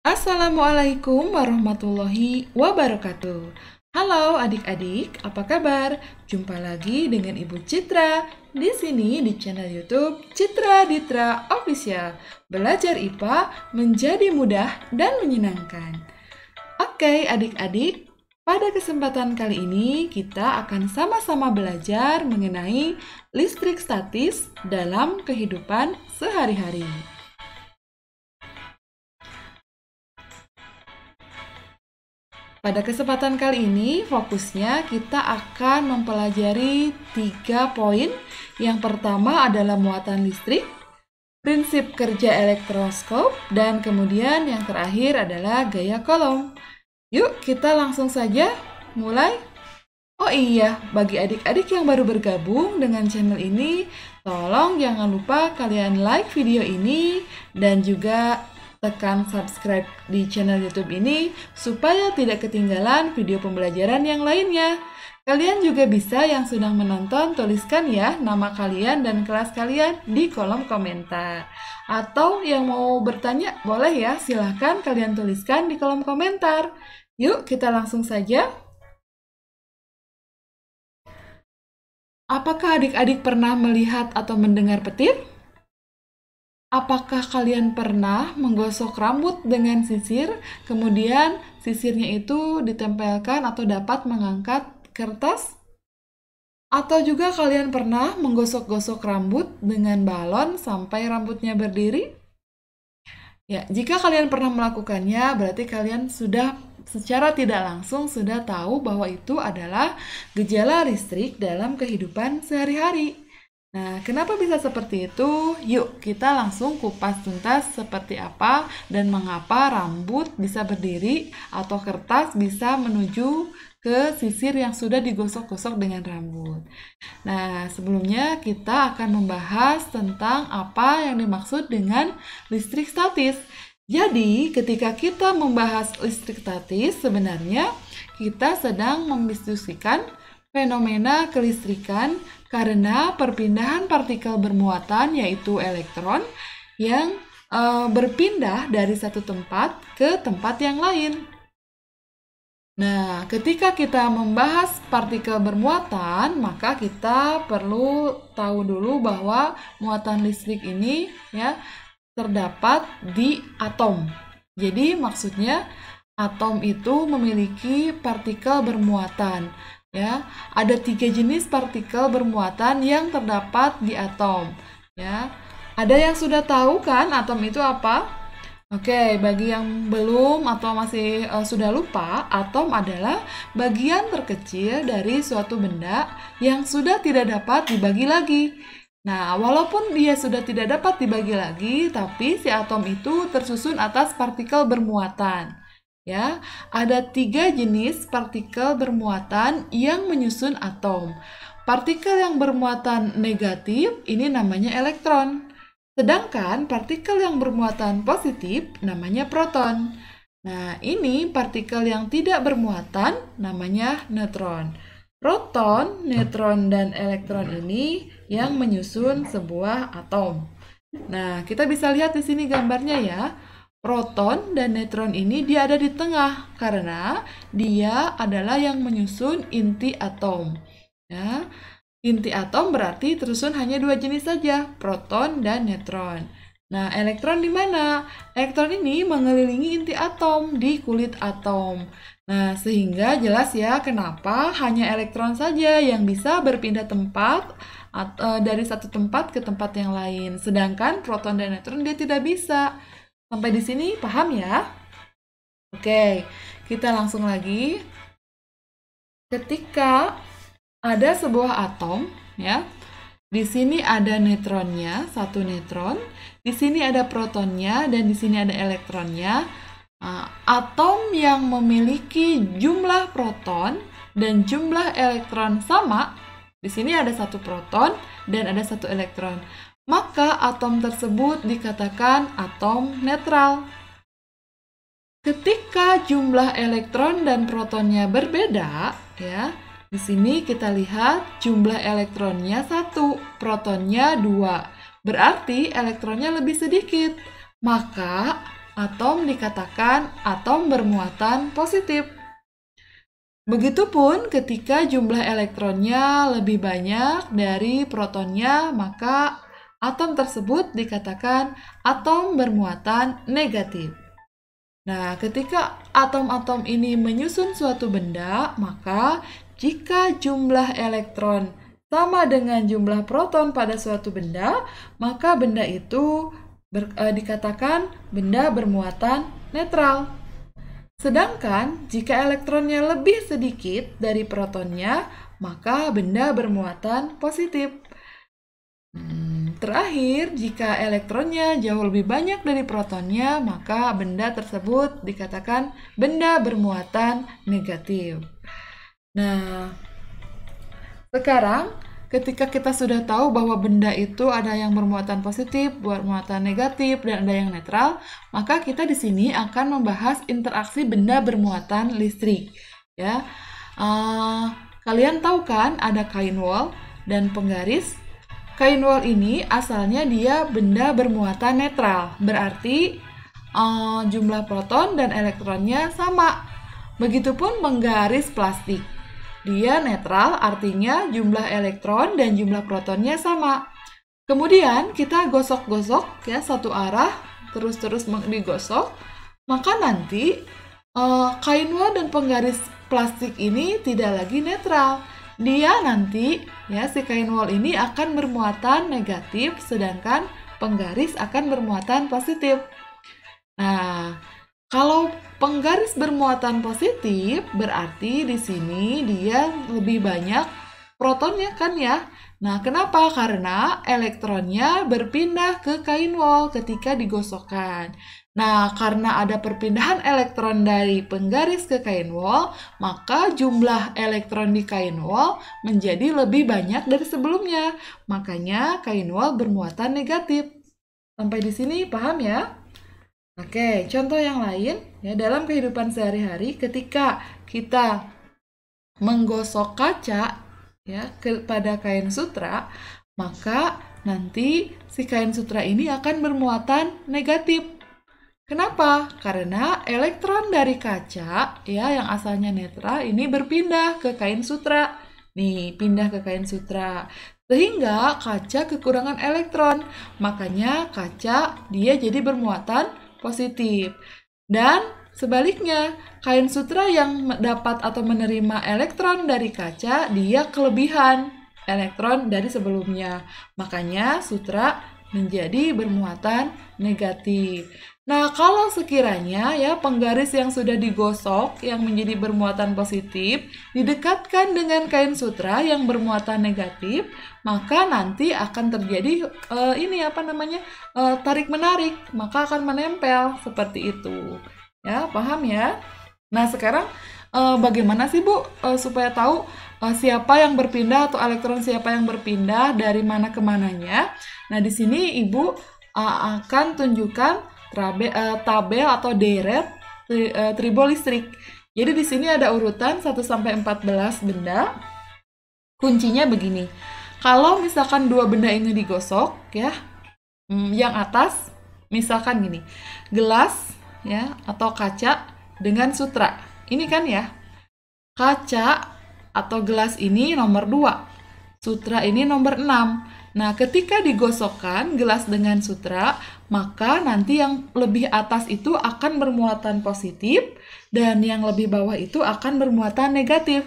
Assalamualaikum warahmatullahi wabarakatuh. Halo adik-adik, apa kabar? Jumpa lagi dengan Ibu Citra di sini di channel YouTube Citra Ditra Official. Belajar IPA menjadi mudah dan menyenangkan. Oke, adik-adik, pada kesempatan kali ini kita akan sama-sama belajar mengenai listrik statis dalam kehidupan sehari-hari. Pada kesempatan kali ini, fokusnya kita akan mempelajari 3 poin. Yang pertama adalah muatan listrik, prinsip kerja elektroskop, dan kemudian yang terakhir adalah gaya kolom. Yuk, kita langsung saja mulai. Oh iya, bagi adik-adik yang baru bergabung dengan channel ini, tolong jangan lupa kalian like video ini dan juga tekan subscribe di channel YouTube ini supaya tidak ketinggalan video pembelajaran yang lainnya. Kalian juga bisa yang sedang menonton tuliskan ya nama kalian dan kelas kalian di kolom komentar. Atau yang mau bertanya boleh ya, silahkan kalian tuliskan di kolom komentar. Yuk kita langsung saja. Apakah adik-adik pernah melihat atau mendengar petir? Apakah kalian pernah menggosok rambut dengan sisir, kemudian sisirnya itu ditempelkan atau dapat mengangkat kertas? Atau juga kalian pernah menggosok-gosok rambut dengan balon sampai rambutnya berdiri? Ya, jika kalian pernah melakukannya, berarti kalian sudah secara tidak langsung sudah tahu bahwa itu adalah gejala listrik dalam kehidupan sehari-hari. Nah, kenapa bisa seperti itu? Yuk, kita langsung kupas tuntas seperti apa dan mengapa rambut bisa berdiri atau kertas bisa menuju ke sisir yang sudah digosok-gosok dengan rambut. Nah, sebelumnya kita akan membahas tentang apa yang dimaksud dengan listrik statis. Jadi, ketika kita membahas listrik statis, sebenarnya kita sedang mendiskusikan fenomena kelistrikan karena perpindahan partikel bermuatan yaitu elektron yang berpindah dari satu tempat ke tempat yang lain. Nah, ketika kita membahas partikel bermuatan, maka kita perlu tahu dulu bahwa muatan listrik ini ya terdapat di atom. Jadi maksudnya atom itu memiliki partikel bermuatan. Ya, ada 3 jenis partikel bermuatan yang terdapat di atom. Ya, ada yang sudah tahu kan atom itu apa? Oke, bagi yang belum atau masih sudah lupa, atom adalah bagian terkecil dari suatu benda yang sudah tidak dapat dibagi lagi. Nah, walaupun dia sudah tidak dapat dibagi lagi, tapi si atom itu tersusun atas partikel bermuatan. Ya, ada 3 jenis partikel bermuatan yang menyusun atom. Partikel yang bermuatan negatif ini namanya elektron. Sedangkan partikel yang bermuatan positif namanya proton. Nah, ini partikel yang tidak bermuatan namanya neutron. Proton, neutron, dan elektron ini yang menyusun sebuah atom. Nah, kita bisa lihat di sini gambarnya ya. Proton dan neutron ini dia ada di tengah karena dia adalah yang menyusun inti atom. Ya, inti atom berarti tersusun hanya 2 jenis saja, proton dan neutron. Nah, elektron di mana? Elektron ini mengelilingi inti atom di kulit atom. Nah, sehingga jelas ya kenapa hanya elektron saja yang bisa berpindah tempat dari satu tempat ke tempat yang lain. Sedangkan proton dan neutron dia tidak bisa. Sampai di sini paham ya? Oke, kita langsung lagi. Ketika ada sebuah atom, ya, di sini ada neutronnya, 1 neutron, di sini ada protonnya, dan di sini ada elektronnya. Atom yang memiliki jumlah proton dan jumlah elektron sama, di sini ada 1 proton dan ada 1 elektron. Maka atom tersebut dikatakan atom netral. Ketika jumlah elektron dan protonnya berbeda, ya, di sini kita lihat jumlah elektronnya 1, protonnya 2. Berarti elektronnya lebih sedikit. Maka atom dikatakan atom bermuatan positif. Begitupun ketika jumlah elektronnya lebih banyak dari protonnya, maka atom tersebut dikatakan atom bermuatan negatif. Nah, ketika atom-atom ini menyusun suatu benda, maka jika jumlah elektron sama dengan jumlah proton pada suatu benda, maka benda itu dikatakan benda bermuatan netral. Sedangkan jika elektronnya lebih sedikit dari protonnya, maka benda bermuatan positif. Terakhir, jika elektronnya jauh lebih banyak dari protonnya, maka benda tersebut dikatakan benda bermuatan negatif. Nah, sekarang ketika kita sudah tahu bahwa benda itu ada yang bermuatan positif, bermuatan negatif, dan ada yang netral, maka kita di sini akan membahas interaksi benda bermuatan listrik. Ya, kalian tahu kan ada kain wol dan penggaris. Kain wol ini asalnya dia benda bermuatan netral, berarti jumlah proton dan elektronnya sama. Begitupun penggaris plastik. Dia netral, artinya jumlah elektron dan jumlah protonnya sama. Kemudian kita gosok-gosok ya satu arah, terus-terus digosok, maka nanti kain wol dan penggaris plastik ini tidak lagi netral. Dia nanti ya si kain wol ini akan bermuatan negatif, sedangkan penggaris akan bermuatan positif. Nah, kalau penggaris bermuatan positif, berarti di sini dia lebih banyak protonnya kan ya. Nah, kenapa? Karena elektronnya berpindah ke kain wol ketika digosokkan. Nah, karena ada perpindahan elektron dari penggaris ke kain wol, maka jumlah elektron di kain wol menjadi lebih banyak dari sebelumnya. Makanya kain wol bermuatan negatif. Sampai di sini paham ya? Oke, contoh yang lain ya dalam kehidupan sehari-hari ketika kita menggosok kaca ya pada kain sutra, maka nanti si kain sutra ini akan bermuatan negatif. Kenapa? Karena elektron dari kaca ya yang asalnya netral ini berpindah ke kain sutra. Nih, pindah ke kain sutra. Sehingga kaca kekurangan elektron. Makanya kaca dia jadi bermuatan positif. Dan sebaliknya, kain sutra yang dapat atau menerima elektron dari kaca, dia kelebihan elektron dari sebelumnya. Makanya sutra menjadi bermuatan negatif. Nah, kalau sekiranya ya penggaris yang sudah digosok yang menjadi bermuatan positif didekatkan dengan kain sutra yang bermuatan negatif, maka nanti akan terjadi tarik menarik, maka akan menempel seperti itu. Ya, paham ya? Nah, sekarang bagaimana sih Bu supaya tahu siapa yang berpindah atau elektron siapa yang berpindah dari mana ke mananya? Nah, di sini Ibu akan tunjukkan tabel atau deret tribolistrik. Jadi di sini ada urutan 1 sampai 14 benda. Kuncinya begini. Kalau misalkan dua benda ini digosok ya, yang atas misalkan gini. Gelas ya atau kaca dengan sutra. Ini kan ya. Kaca atau gelas ini nomor 2. Sutra ini nomor 6. Nah, ketika digosokkan gelas dengan sutra, maka nanti yang lebih atas itu akan bermuatan positif dan yang lebih bawah itu akan bermuatan negatif.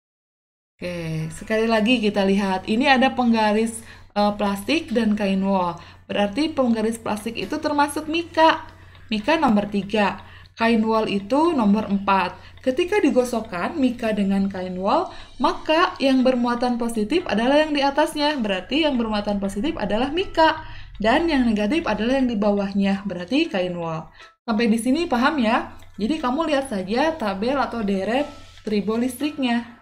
Oke, sekali lagi kita lihat. Ini ada penggaris plastik dan kain wol. Berarti penggaris plastik itu termasuk mika. Mika nomor 3. Kain wol itu nomor 4. Ketika digosokkan mika dengan kain wol, maka yang bermuatan positif adalah yang di atasnya. Berarti yang bermuatan positif adalah mika. Dan yang negatif adalah yang di bawahnya. Berarti kain wol. Sampai di sini paham ya? Jadi kamu lihat saja tabel atau deret tribolistriknya.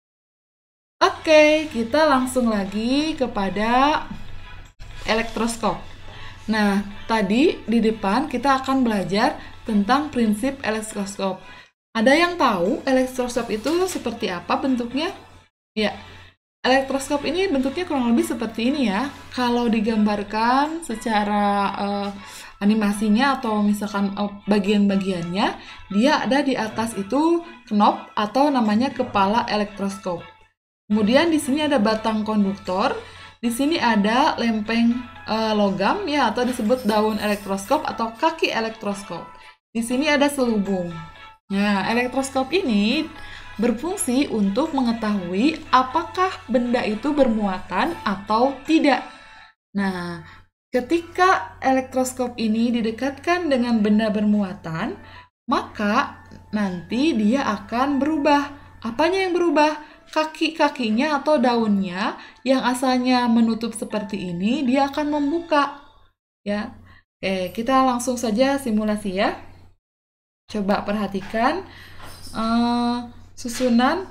Oke, kita langsung lagi kepada elektroskop. Nah, tadi di depan kita akan belajar tentang prinsip elektroskop. Ada yang tahu elektroskop itu seperti apa bentuknya? Ya, elektroskop ini bentuknya kurang lebih seperti ini ya. Kalau digambarkan secara animasinya atau misalkan bagian-bagiannya, dia ada di atas itu knob atau namanya kepala elektroskop. Kemudian di sini ada batang konduktor, di sini ada lempeng logam ya atau disebut daun elektroskop atau kaki elektroskop. Di sini ada selubung. Nah, elektroskop ini berfungsi untuk mengetahui apakah benda itu bermuatan atau tidak. Nah, ketika elektroskop ini didekatkan dengan benda bermuatan, maka nanti dia akan berubah. Apanya yang berubah? Kaki-kakinya atau daunnya yang asalnya menutup seperti ini, dia akan membuka. Ya. Oke, kita langsung saja simulasi ya. Coba perhatikan susunan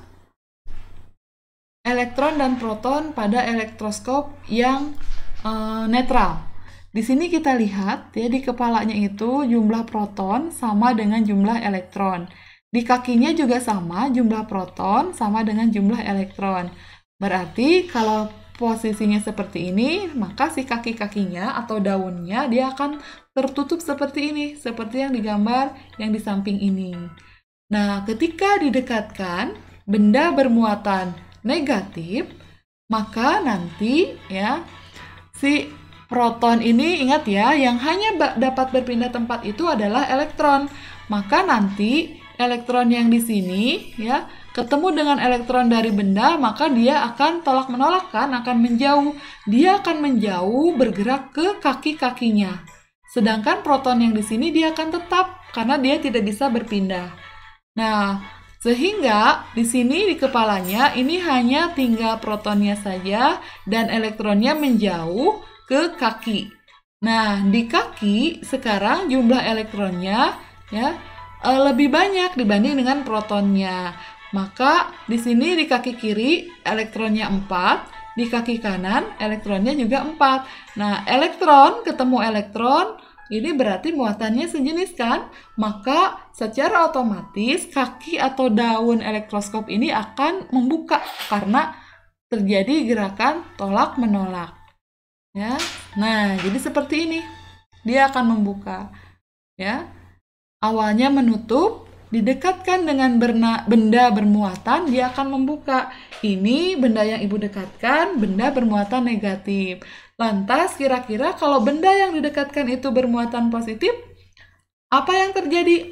elektron dan proton pada elektroskop yang netral. Di sini kita lihat ya di kepalanya itu jumlah proton sama dengan jumlah elektron. Di kakinya juga sama, jumlah proton sama dengan jumlah elektron. Berarti kalau posisinya seperti ini, maka si kaki-kakinya atau daunnya dia akan tertutup seperti ini, seperti yang digambar yang di samping ini. Nah, ketika didekatkan benda bermuatan negatif, maka nanti ya si proton ini, ingat ya, yang hanya dapat berpindah tempat itu adalah elektron. Maka nanti elektron yang di sini ya ketemu dengan elektron dari benda, maka dia akan tolak menolak kan, akan menjauh. Dia akan menjauh bergerak ke kaki-kakinya. Sedangkan proton yang di sini dia akan tetap karena dia tidak bisa berpindah. Nah, sehingga di sini di kepalanya ini hanya tinggal protonnya saja dan elektronnya menjauh ke kaki. Nah, di kaki sekarang jumlah elektronnya ya lebih banyak dibanding dengan protonnya. Maka di sini di kaki kiri elektronnya 4, di kaki kanan elektronnya juga 4. Nah, elektron ketemu elektron, ini berarti muatannya sejenis kan? Maka secara otomatis kaki atau daun elektroskop ini akan membuka karena terjadi gerakan tolak-menolak. Ya. Nah, jadi seperti ini. Dia akan membuka. Ya. Awalnya menutup, didekatkan dengan benda bermuatan, dia akan membuka. Ini benda yang Ibu dekatkan, benda bermuatan negatif. Lantas, kira-kira kalau benda yang didekatkan itu bermuatan positif, apa yang terjadi?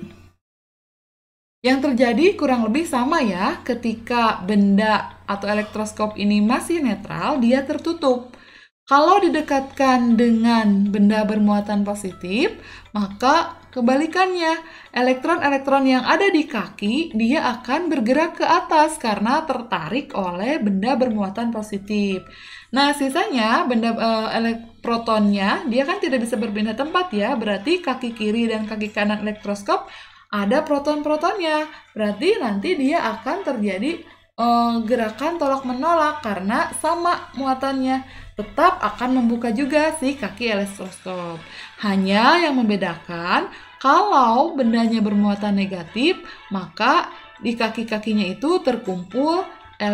Yang terjadi kurang lebih sama ya, ketika benda atau elektroskop ini masih netral, dia tertutup. Kalau didekatkan dengan benda bermuatan positif, maka kebalikannya, elektron-elektron yang ada di kaki, dia akan bergerak ke atas karena tertarik oleh benda bermuatan positif. Nah, sisanya benda protonnya, dia kan tidak bisa berpindah tempat ya, berarti kaki kiri dan kaki kanan elektroskop ada proton-protonnya. Berarti nanti dia akan terjadi gerakan tolak-menolak karena sama muatannya. Tetap akan membuka juga si kaki elektroskop. Hanya yang membedakan, kalau bendanya bermuatan negatif, maka di kaki-kakinya itu terkumpul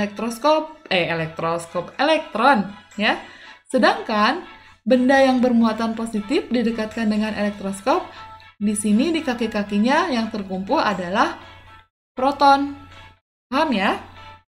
elektron ya. Sedangkan benda yang bermuatan positif didekatkan dengan elektroskop, di sini di kaki-kakinya yang terkumpul adalah proton. Paham ya?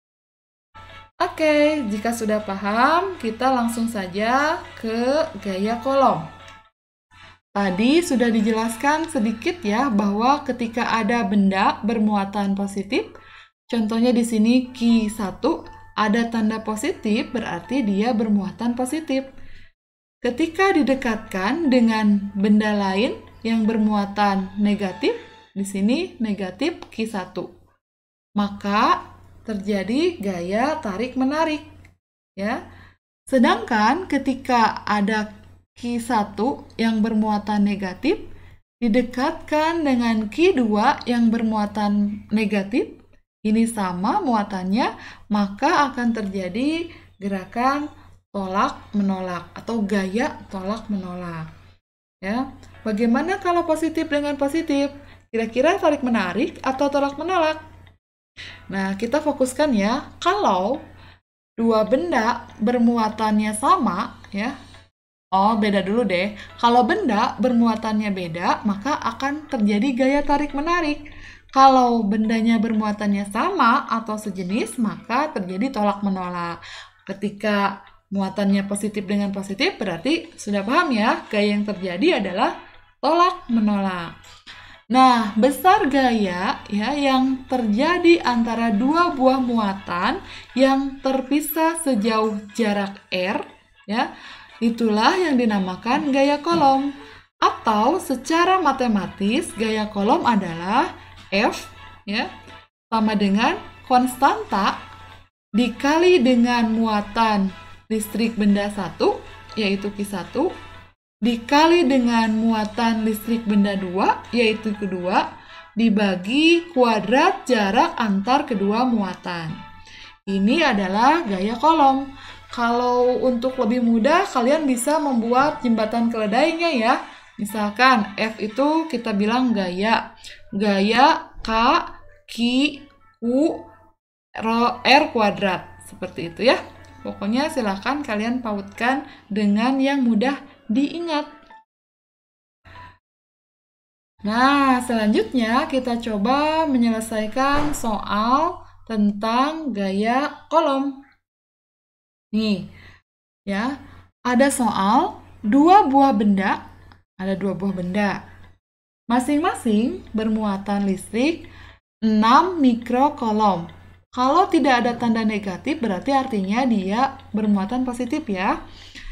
Oke, jika sudah paham, kita langsung saja ke gaya kolom. Tadi sudah dijelaskan sedikit ya bahwa ketika ada benda bermuatan positif, contohnya di sini Ki1, ada tanda positif berarti dia bermuatan positif. Ketika didekatkan dengan benda lain yang bermuatan negatif, di sini negatif Ki1, maka terjadi gaya tarik-menarik. Ya. Sedangkan ketika ada Ki1 yang bermuatan negatif, didekatkan dengan Ki2 yang bermuatan negatif, ini sama muatannya, maka akan terjadi gerakan tolak-menolak atau gaya tolak-menolak. Ya. Bagaimana kalau positif dengan positif? Kira-kira tarik-menarik atau tolak-menolak? Nah, kita fokuskan ya, kalau dua benda bermuatannya sama, ya, Oh, beda dulu deh. Kalau benda bermuatannya beda, maka akan terjadi gaya tarik-menarik. Kalau bendanya bermuatannya sama atau sejenis, maka terjadi tolak-menolak. Ketika muatannya positif dengan positif, berarti sudah paham ya, gaya yang terjadi adalah tolak-menolak. Nah, besar gaya ya yang terjadi antara dua buah muatan yang terpisah sejauh jarak r ya, itulah yang dinamakan gaya kolom. Atau secara matematis gaya kolom adalah F ya sama dengan konstanta dikali dengan muatan listrik benda 1 yaitu Q1 dikali dengan muatan listrik benda 2, yaitu kedua, dibagi kuadrat jarak antar kedua muatan. Ini adalah gaya kolom. Kalau untuk lebih mudah, kalian bisa membuat jembatan keledainya ya. Misalkan F itu kita bilang gaya. Gaya K, Q, Q, R kuadrat. Seperti itu ya. Pokoknya silahkan kalian pautkan dengan yang mudah diingat. Nah, selanjutnya kita coba menyelesaikan soal tentang gaya kolom. Nih, ya, ada soal ada dua buah benda. Masing-masing bermuatan listrik 6 mikrokolom. Kalau tidak ada tanda negatif, berarti artinya dia bermuatan positif ya.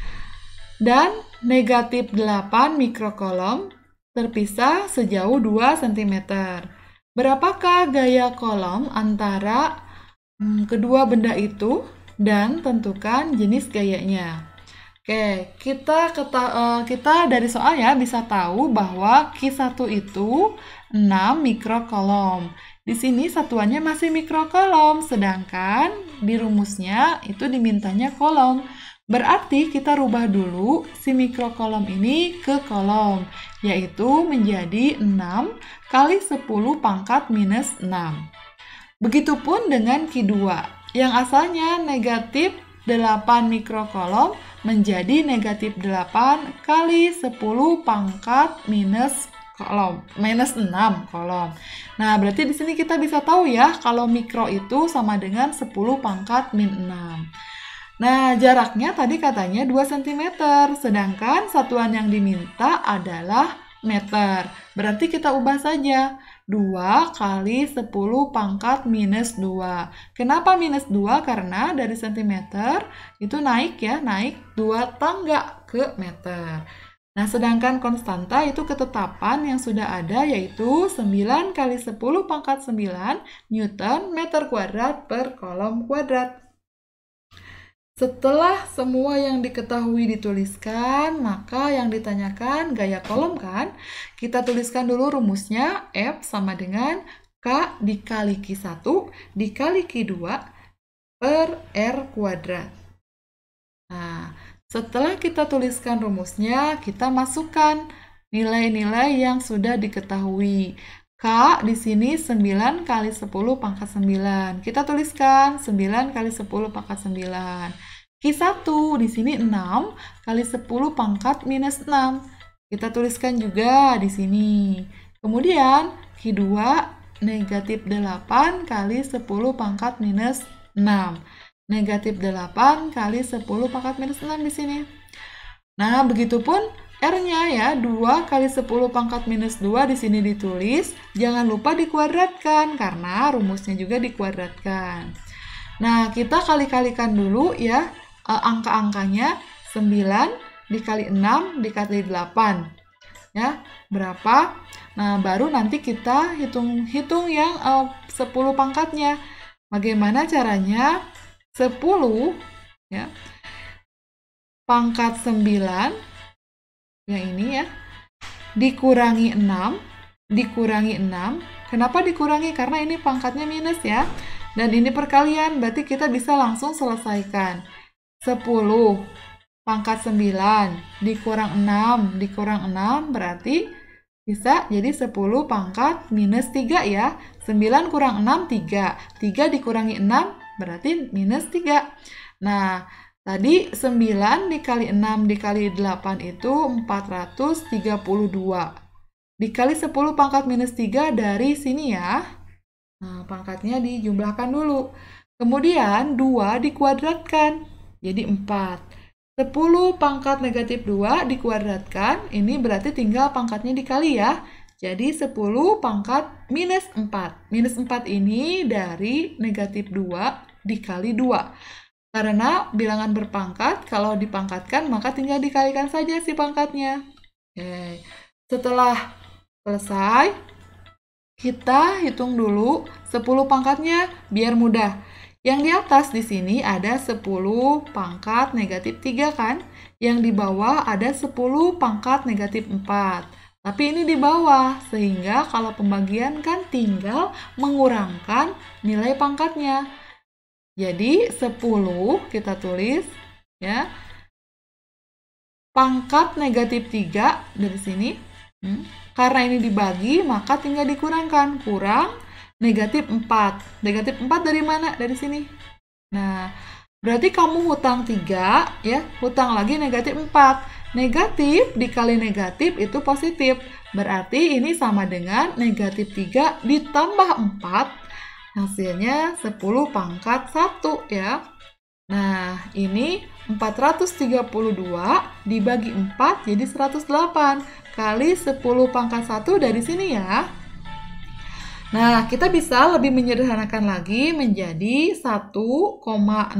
Dan negatif 8 mikrokolom terpisah sejauh 2 cm. Berapakah gaya kolom antara kedua benda itu dan tentukan jenis gayanya. Oke, kita dari soal ya bisa tahu bahwa Q1 itu 6 mikrokolom. Di sini satuannya masih mikrokolom, sedangkan di rumusnya itu dimintanya kolom. Berarti kita rubah dulu si mikrokolom ini ke kolom, yaitu menjadi 6 kali 10 pangkat minus 6. Begitupun dengan Q2, yang asalnya negatif 8 mikrokolom menjadi negatif 8 kali 10 pangkat minus 6 kolom. Nah, berarti di sini kita bisa tahu ya, kalau mikro itu sama dengan 10 pangkat min 6. Nah, jaraknya tadi katanya 2 cm, sedangkan satuan yang diminta adalah meter. Berarti kita ubah saja. 2 kali 10 pangkat minus 2. Kenapa minus 2? Karena dari cm itu naik ya, naik 2 tangga ke meter. Nah, sedangkan konstanta itu ketetapan yang sudah ada yaitu 9 kali 10 pangkat 9 Newton meter kuadrat per kolom kuadrat. Setelah semua yang diketahui dituliskan, maka yang ditanyakan gaya kolom kan? Kita tuliskan dulu rumusnya, F sama dengan K dikali Q1 dikali Q2 per R kuadrat. Nah, setelah kita tuliskan rumusnya, kita masukkan nilai-nilai yang sudah diketahui. K di sini 9 kali 10 pangkat 9. Kita tuliskan 9 kali 10 pangkat 9. Q1 di sini 6 kali 10 pangkat minus 6. Kita tuliskan juga di sini. Kemudian Q2 negatif 8 kali 10 pangkat minus 6. Negatif 8 kali 10 pangkat minus 6 di sini. Nah, begitupun R-nya ya, 2 kali 10 pangkat minus 2 di sini ditulis. Jangan lupa dikuadratkan, karena rumusnya juga dikuadratkan. Nah, kita kali-kalikan dulu ya, angka-angkanya. 9 dikali 6 dikali 8. Ya, berapa? Nah, baru nanti kita hitung yang 10 pangkatnya. Bagaimana caranya? 10 ya, pangkat 9 yang ini ya, dikurangi 6, dikurangi 6. Kenapa dikurangi? Karena ini pangkatnya minus ya. Dan ini perkalian, berarti kita bisa langsung selesaikan. 10 pangkat 9 dikurang 6 berarti bisa jadi 10 pangkat minus 3 ya. 9 kurang 6, 3. 3 dikurangi 6 berarti minus 3. Nah, Tadi 9 dikali 6 dikali 8 itu 432. Dikali 10 pangkat minus 3 dari sini ya. Nah, pangkatnya dijumlahkan dulu. Kemudian 2 dikuadratkan, jadi 4. 10 pangkat negatif 2 dikuadratkan, ini berarti tinggal pangkatnya dikali ya. Jadi 10 pangkat minus 4. Minus 4 ini dari negatif 2 dikali 2. Karena bilangan berpangkat, kalau dipangkatkan maka tinggal dikalikan saja si pangkatnya. Oke. Setelah selesai, kita hitung dulu 10 pangkatnya biar mudah. Yang di atas di sini ada 10 pangkat negatif 3 kan? Yang di bawah ada 10 pangkat negatif 4. Tapi ini di bawah, sehingga kalau pembagian kan tinggal mengurangkan nilai pangkatnya. Jadi 10 kita tulis ya. Pangkat negatif 3 dari sini. Karena ini dibagi, maka tinggal dikurangkan. Kurang negatif 4. Negatif 4 dari mana? Dari sini. Nah, berarti kamu hutang 3, ya. Hutang lagi negatif 4. Negatif dikali negatif itu positif. Berarti ini sama dengan negatif 3 ditambah 4. Hasilnya 10 pangkat 1 ya. Nah, ini 432 dibagi 4 jadi 108 kali 10 pangkat 1 dari sini ya. Nah, kita bisa lebih menyederhanakan lagi menjadi 1,08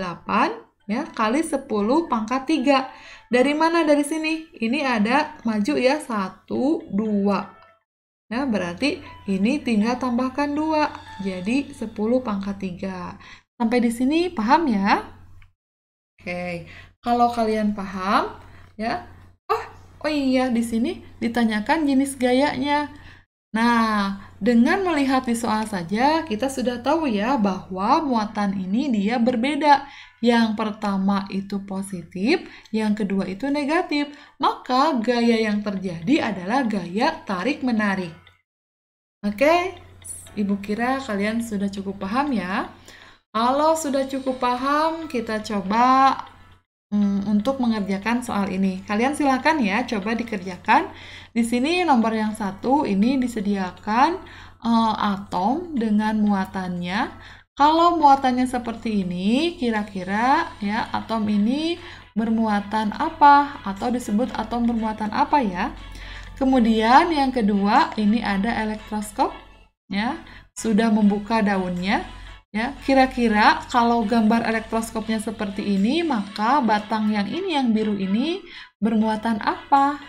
ya kali 10 pangkat 3. Dari mana dari sini? Ini ada maju ya 1, 2. Ya, berarti ini tinggal tambahkan 2. Jadi 10 pangkat 3. Sampai di sini paham ya? Oke. Kalau kalian paham, ya. Oh iya, di sini ditanyakan jenis gayanya. Nah, dengan melihat di soal saja, kita sudah tahu ya bahwa muatan ini dia berbeda. Yang pertama itu positif, yang kedua itu negatif. Maka gaya yang terjadi adalah gaya tarik-menarik. Oke, Ibu kira kalian sudah cukup paham ya. Kalau sudah cukup paham, kita coba untuk mengerjakan soal ini. Kalian silakan ya, coba dikerjakan. Di sini nomor yang 1 ini disediakan atom dengan muatannya. Kalau muatannya seperti ini, kira-kira ya atom ini bermuatan apa? Atau disebut atom bermuatan apa ya? Kemudian yang kedua, ini ada elektroskop ya, sudah membuka daunnya ya. Kira-kira kalau gambar elektroskopnya seperti ini, maka batang yang ini yang biru ini bermuatan apa?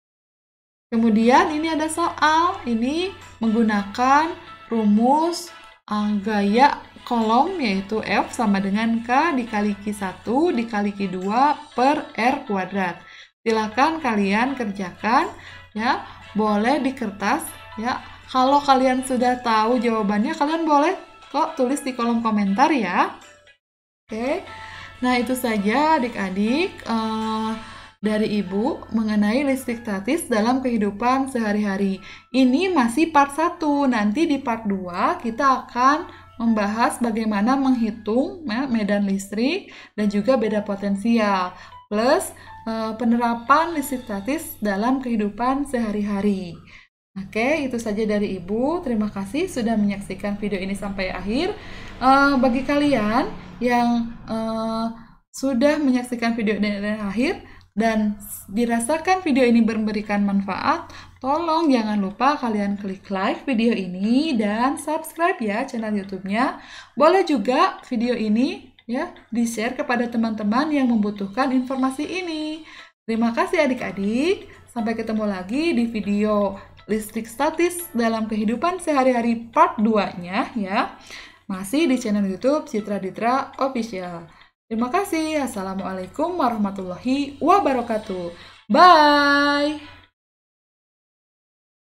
Kemudian ini ada soal, ini menggunakan rumus gaya kolom yaitu F sama dengan K dikali Q1 dikali Q2 per R kuadrat. Silakan kalian kerjakan ya, boleh di kertas ya. Kalau kalian sudah tahu jawabannya, kalian boleh kok tulis di kolom komentar ya. Oke. Nah, itu saja adik-adik dari Ibu mengenai listrik statis dalam kehidupan sehari-hari. Ini masih part 1. Nanti di part 2 kita akan membahas bagaimana menghitung medan listrik dan juga beda potensial. Plus penerapan listrik statis dalam kehidupan sehari-hari. Oke, itu saja dari Ibu. Terima kasih sudah menyaksikan video ini sampai akhir. Bagi kalian yang sudah menyaksikan video ini dari akhir dan dirasakan video ini memberikan manfaat, tolong jangan lupa kalian klik like video ini dan subscribe ya channel YouTube-nya. Boleh juga video ini ya di-share kepada teman-teman yang membutuhkan informasi ini. Terima kasih adik-adik. Sampai ketemu lagi di video listrik statis dalam kehidupan sehari-hari part 2-nya ya. Masih di channel YouTube Citra Ditra Official. Terima kasih. Assalamualaikum warahmatullahi wabarakatuh. Bye.